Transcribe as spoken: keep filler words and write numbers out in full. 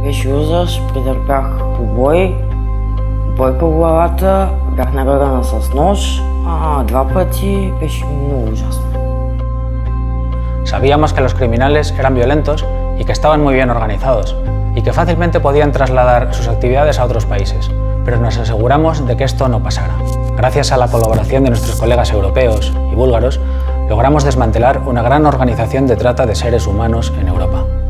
Пеш преди бях побой, бой по главата, бях наредена с нож, а два пъти беше много ужасно. Sabíamos que los criminales eran violentos y que estaban muy bien organizados, y que fácilmente podían trasladar sus actividades a otros países, pero nos aseguramos de que esto no pasara. Gracias a la colaboración de nuestros colegas europeos y búlgaros, logramos desmantelar una gran organización de trata de seres humanos en Europa.